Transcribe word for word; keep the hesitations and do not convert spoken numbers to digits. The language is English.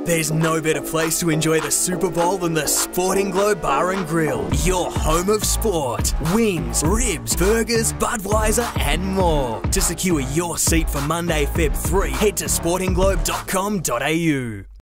There's no better place to enjoy the Super Bowl than the Sporting Globe Bar and Grill, your home of sport. Wings, ribs, burgers, Budweiser and more. To secure your seat for Monday, February third, head to sporting globe dot com dot a u.